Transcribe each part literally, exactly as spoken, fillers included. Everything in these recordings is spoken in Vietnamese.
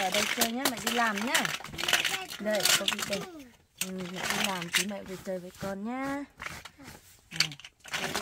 ở đây chơi nhá, mẹ đi làm nhá. Đây, có gì đây. Ừ, mẹ đi làm tí mẹ về chơi với con nhá. Này, đây.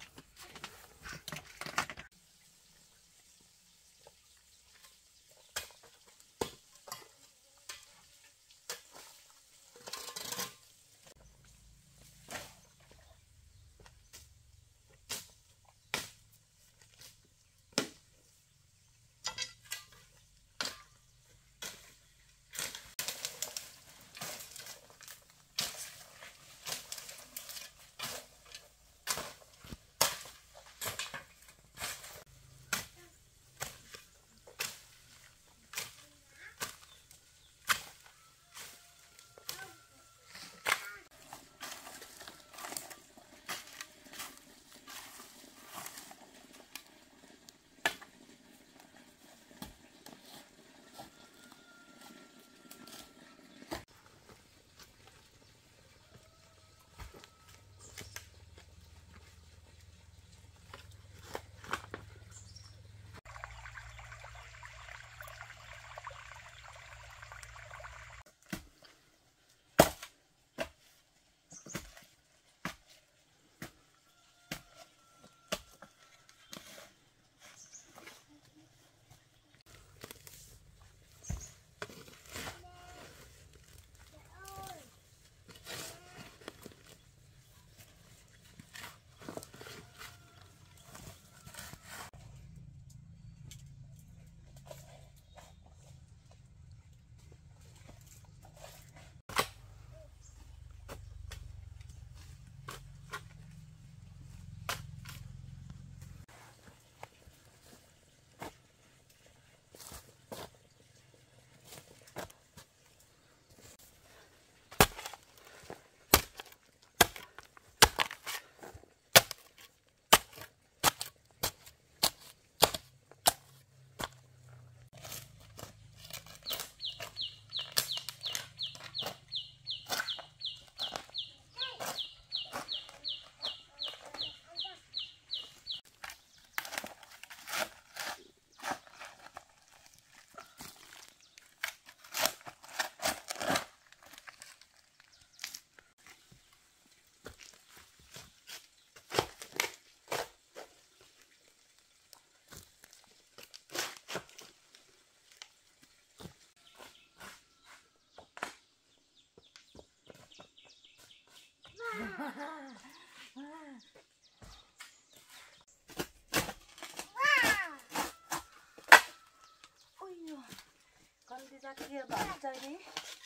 Ôi giời, con đi ra kia bảo chơi đi.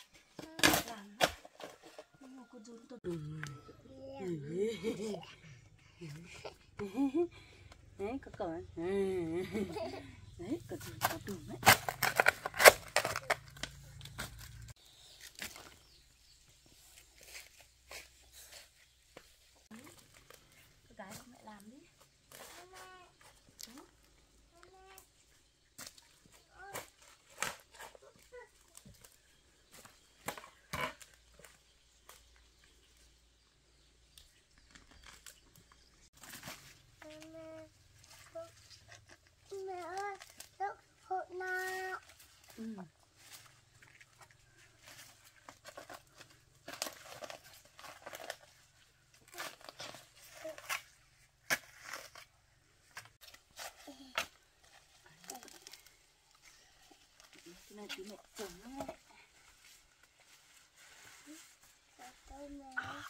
Làm nhưng mà con run tôi đừng. Đấy có con. Đấy con run có đừng đấy. Cái mẹ làm đi. Mẹ ơi, lúc hộ nào. Ừ. Cái này tí mẹ trồng nó mẹ. Tôi mẹ.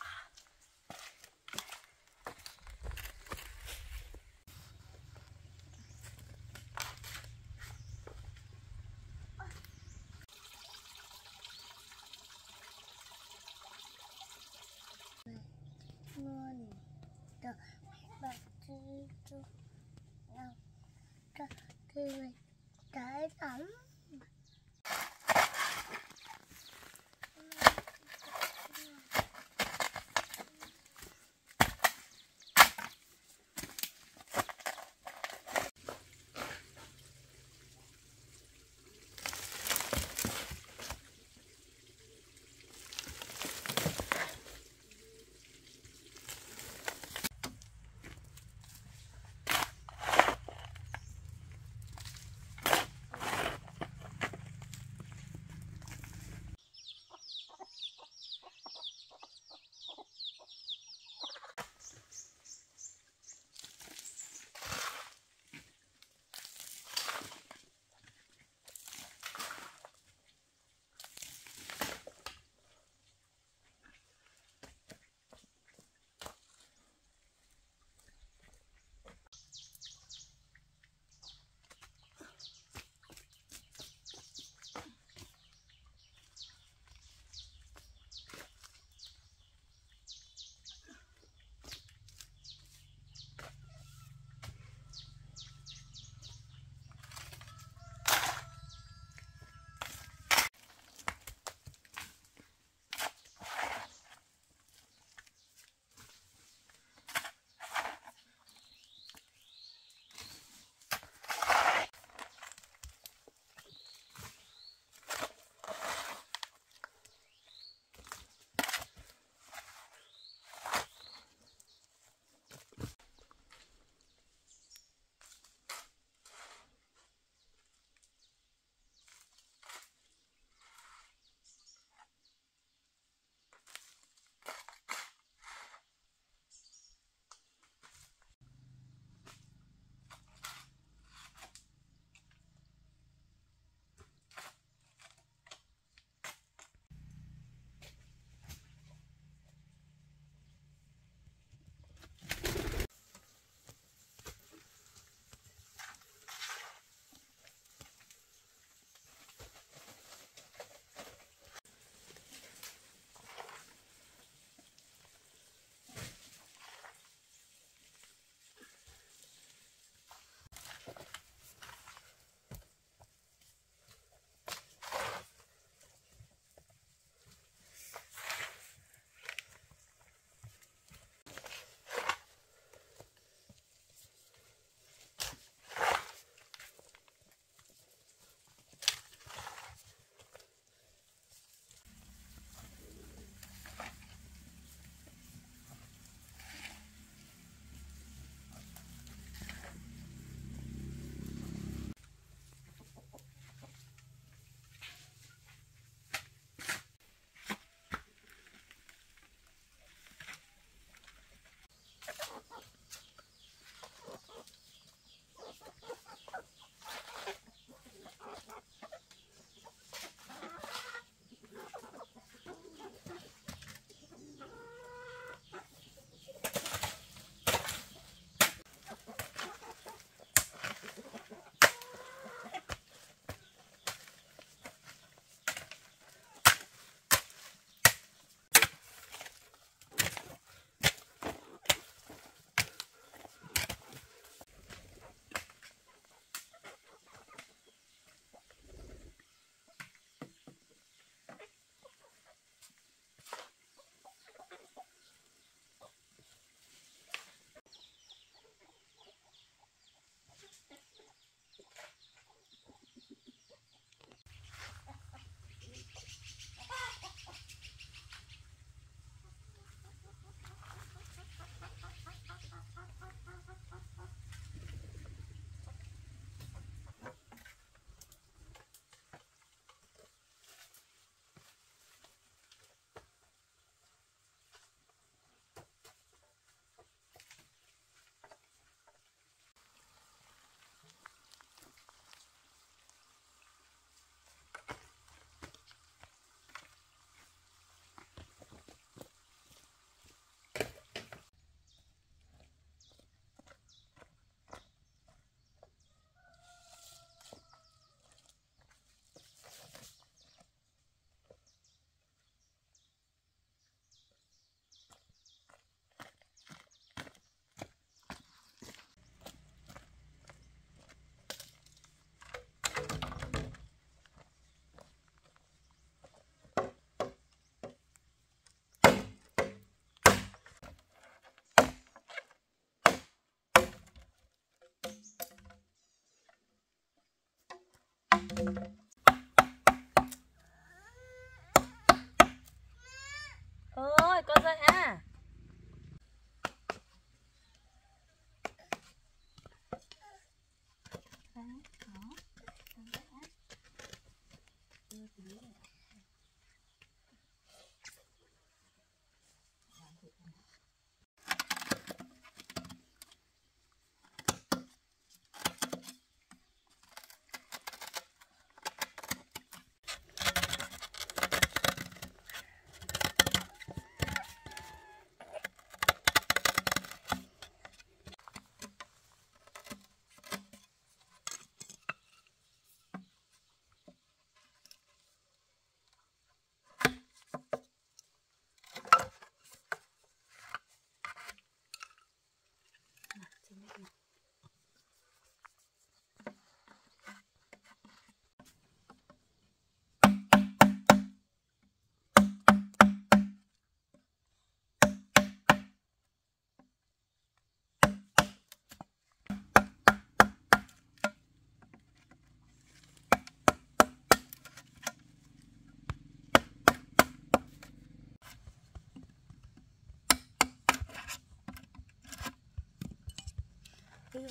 Ngon được bạn chứ chú nào cho thì mình cái tắm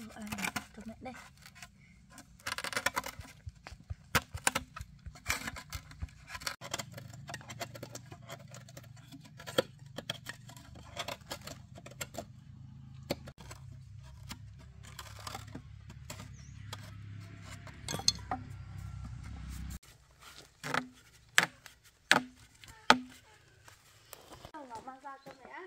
ai cho mẹ đây. Nó mang ra cho mẹ.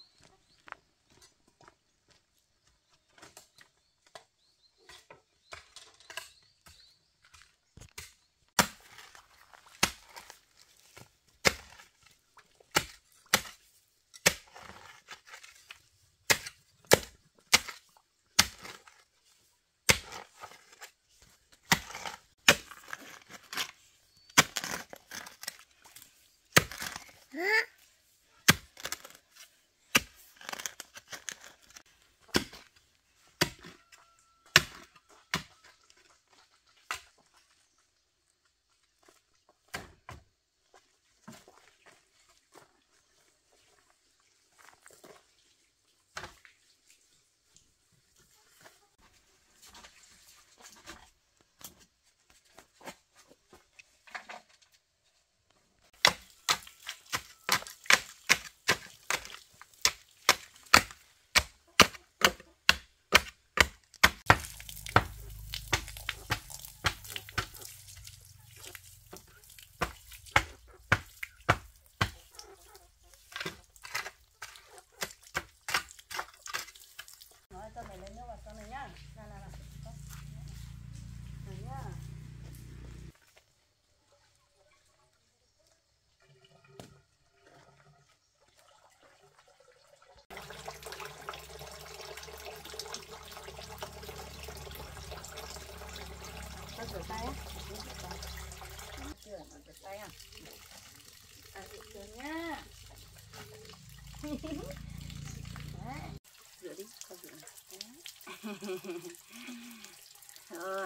Cho mày lấy nước vào cho này nhá. Nào nào nào. Này nhá. Con rửa tay á. Rửa nó rửa tay à. À rửa sớm nhá. Đấy. Rửa đi, con rửa này. Rồi.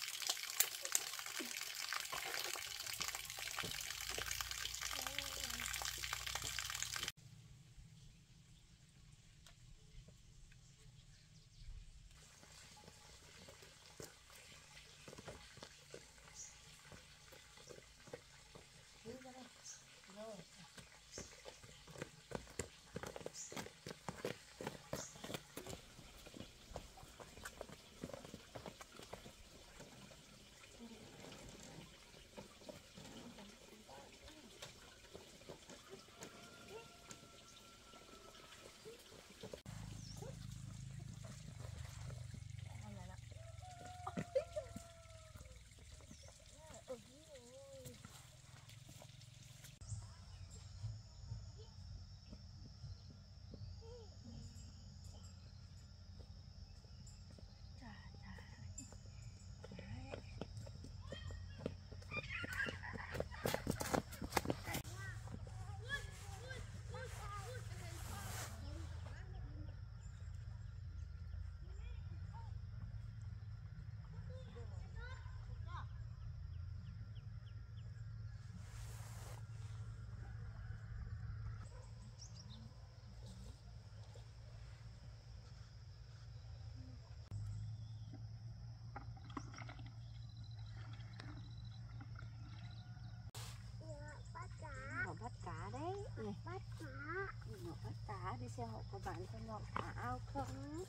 Bắt cá đấy này. Bắt cá. Nhỏ bắt cá đi xem họ có bán con ngọn cá ao không.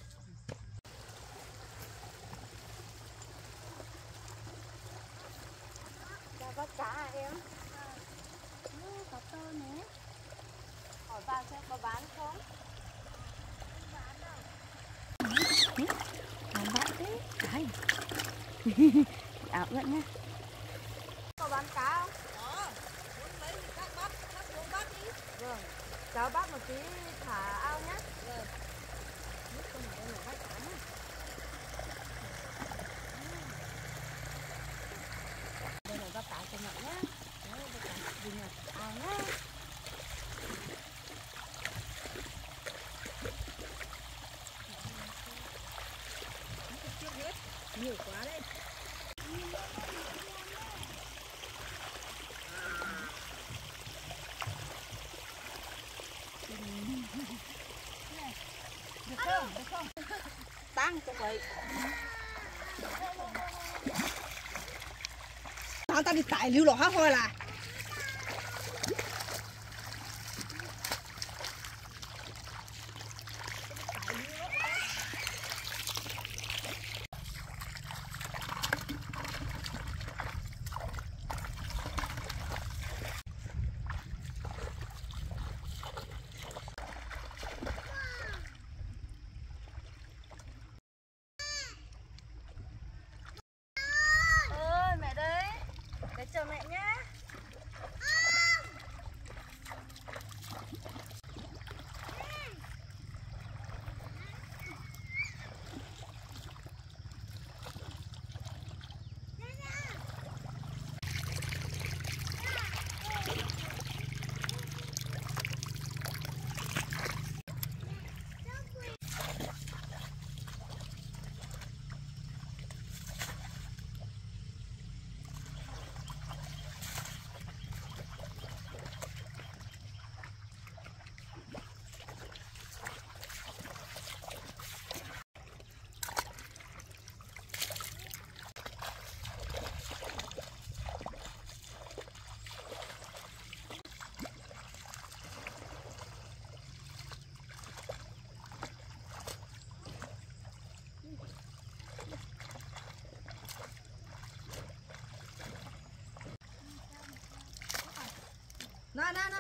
Ra bắt cá à em? À. Ừ, có tơ nữa. Hỏi bà xem có bán không? Không bán đâu. Bán bạn đấy. Đấy. Ảo vẫn nhá. Có bán cá không? Vâng, cháu bắt một tí thả ao nhé. Vâng. Nước con này là bắt cá nhé. Đây là bắt cá cho mẹ nhé. Đấy, bắt cá đi nhặt ao nhé. Nhiều quá đấy. Được không? Được không? Tăng cho vậy. Tao tao đi tải lưu lọ thôi là. Ơi mẹ đây, để chờ mẹ nhá. Nè nè nè.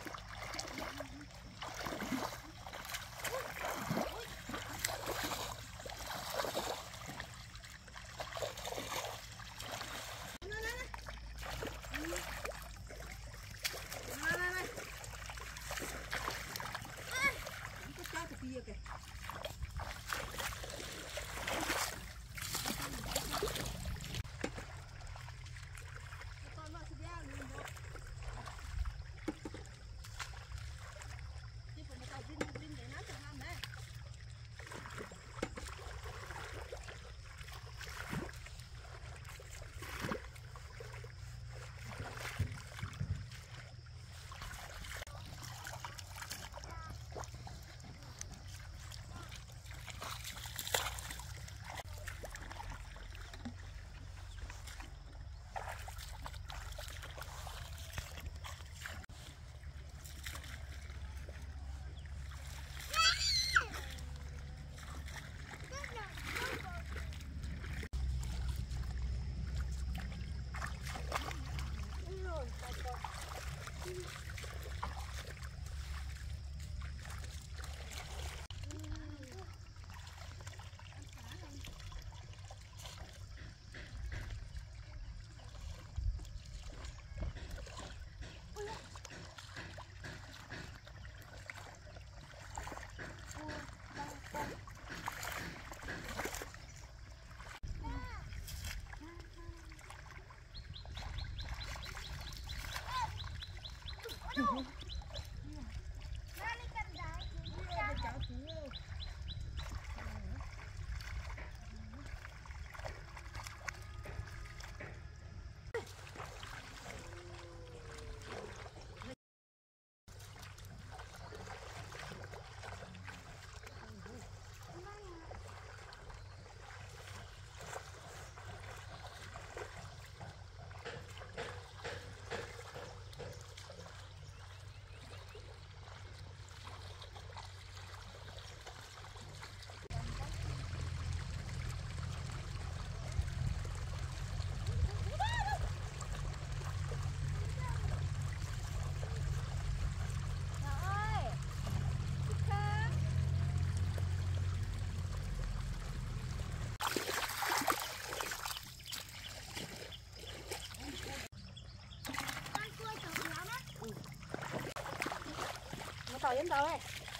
Tỏi đến đâu ấy?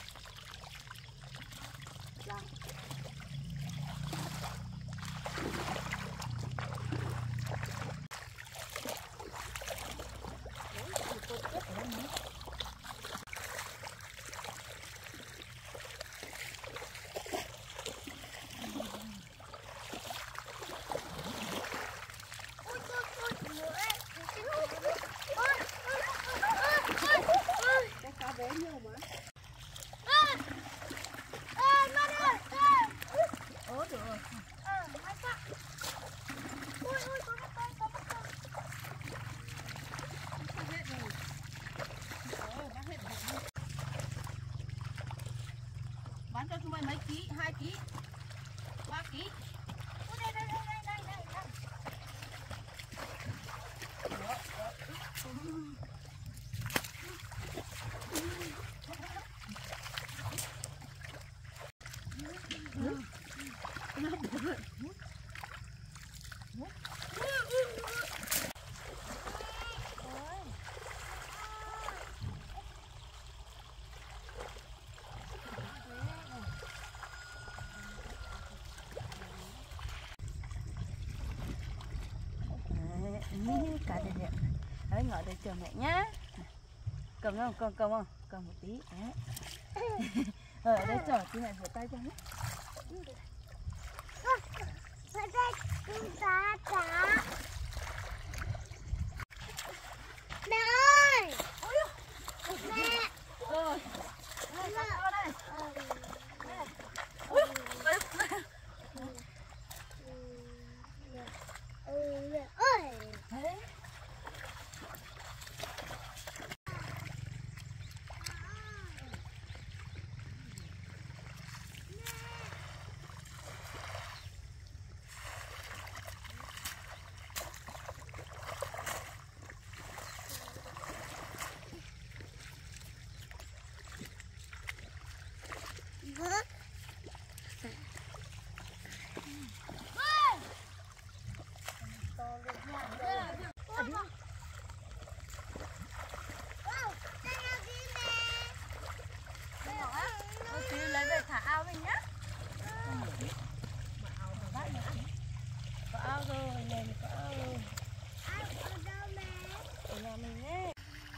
Dạ. Cá bé nhiều mà. hai con. Ui ui có một con, có một con. Bán cho chúng mày mấy ký, hai ký, ba ký. Ui đây đây đây đây đây đây. Cả đây đẹp. Đấy, ngồi đây chờ mẹ nhá. Cầm không? Cầm cầm không? Cầm một tí. Đấy. Ờ, ở đây chờ tí mẹ rửa tay cho nhé. Ở đây chúng ta cá. Mẹ ơi. Mẹ. Rồi. Đây, Mẹ. con đây. Ừ, mẹ ơi. Đấy. Vâng. Thôi tí lấy về thả ao mình nhá. Có ao rồi, nhà mình có ao rồi. Ở nhà mình ấy.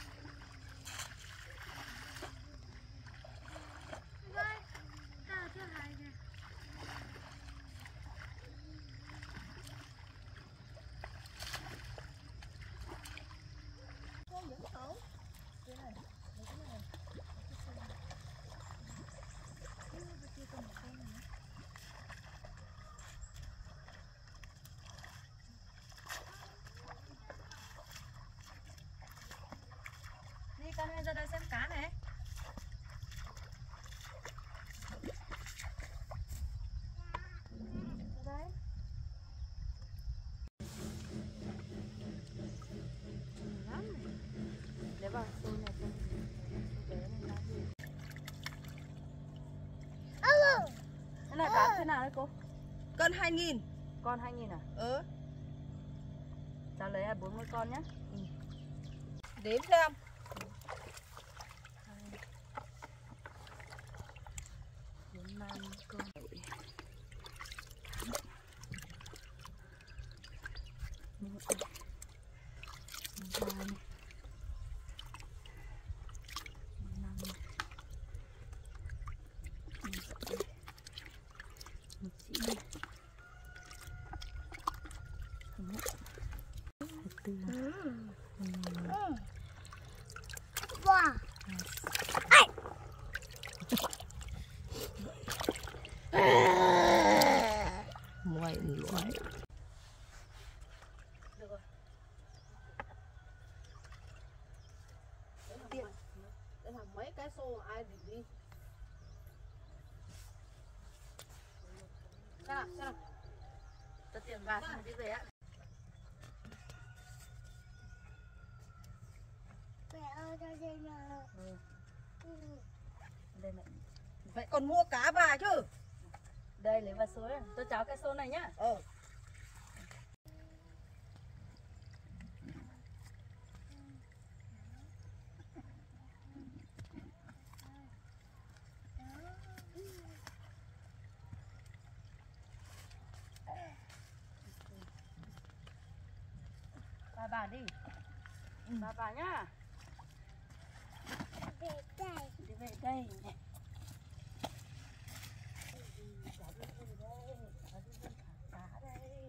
Đi con ơi, ra đây xem cá này. Ra đấy. Lắm này. Để vào xô này xem. Bé này làm gì? Alo. Thế là cá thế nào đấy cô? Cân hai nghìn. Con hai nghìn à? Ừ. Cháu lấy bốn mươi con nhá. Ừ. Đếm xem. Bốn năm con. Một, hai, năm, một chín, Wow. Ngoài loại. được rồi. Tiền. Để làm mấy cái xô ai định đi. Xem nào, xem nào. Cho tiền vào xong đi về ạ. Mẹ ơi cho đây nào. Ừ. Ừ. Đây mẹ. Vậy còn mua cá vào chứ. Đây lấy vào số này. Tôi cháu cái số này nhá. Ờ. Bà bà đi. Ừ. Bà bà nhá. Về đây. Đi về đây. Cá đây.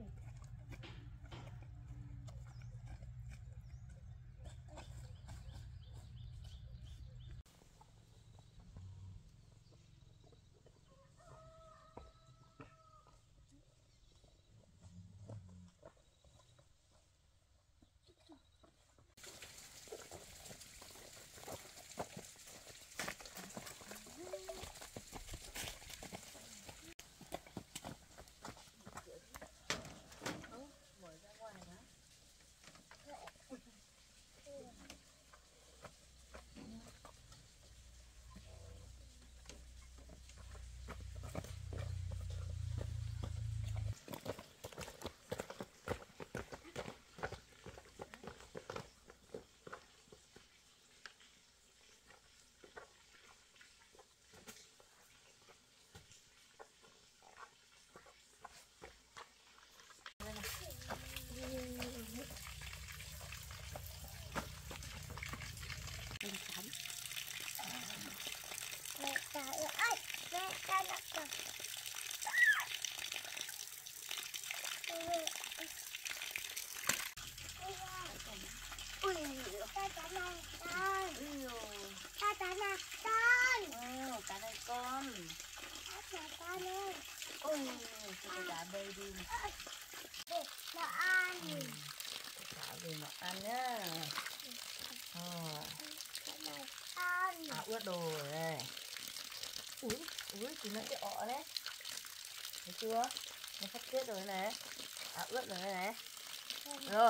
này con. Ừ. Cá cá này con. Ừ, cá đây con. Cá này con ơi. Ôi, cái cá đây đi. Để nó ăn. Ừ. Cá về nó ăn nhá. Ờ. Cá này con. À, ướt đồ rồi đây. Úi, úi, chỉ mấy cái ọ đấy. Thấy chưa? Nó sắp chết rồi này. À, ướt rồi này. Rồi.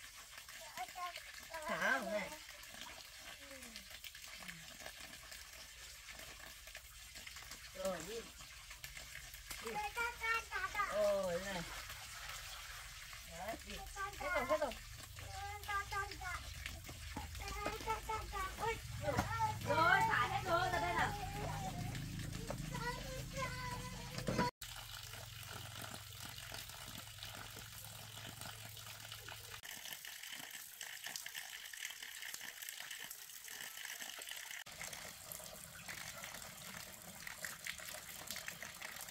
Thả không này. Rồi đi. Đi. Rồi này. Đấy, đi. Hết rồi, hết rồi. Rồi, thả hết rồi, ra đây nào.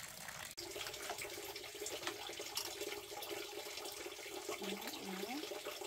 Ừ, ừ.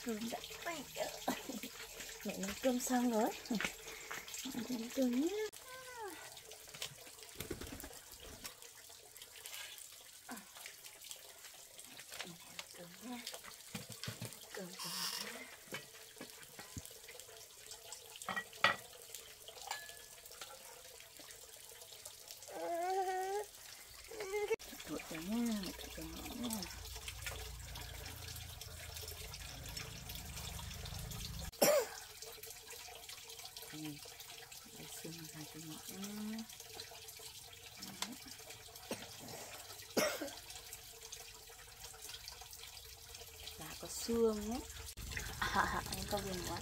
Cơm đã bay. Mẹ nấu cơm xong rồi. Nấu cơm nhé. Cơm nha. Cơm cơm. Thụt rồi nha, một thụt rồi nha. Đây, đây xương ra cho nhỏ. Là có xương nhé. À, anh có buồn quá.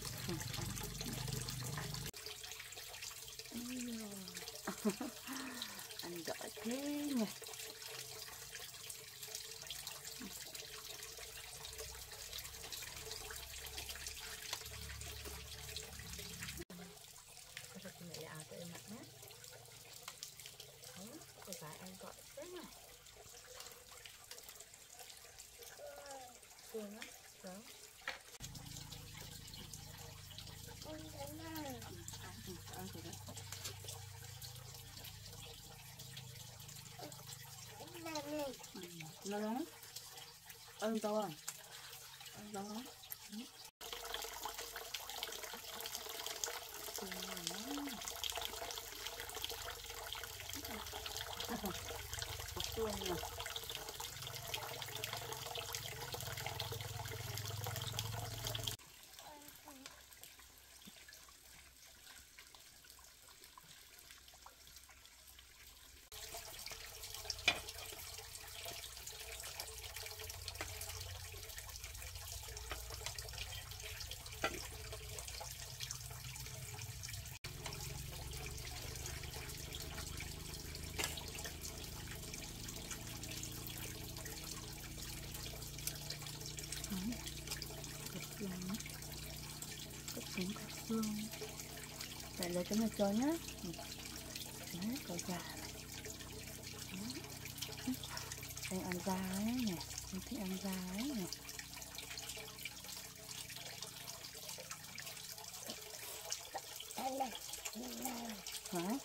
Anh giỏi thế nhỉ. Thật mẹ lại áo cho em mặc nhé. Đấy, cái gái anh gọi thế nhỉ. Xương á, đó. Ôi thế nào. Ăn thử đấy. Nè nè. Nó lắm. Ăn to à? Ăn to lắm. Xương này nó. Xương nè. Xương có trứng có xương. Vậy lấy cái này cho nhá. Đấy, có già này. Anh ăn da ấy nè, anh thích ăn da ấy nè. Hả?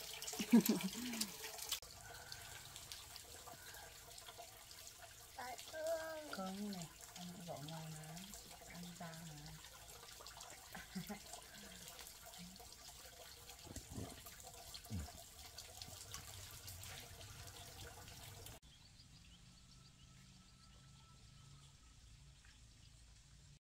Con này.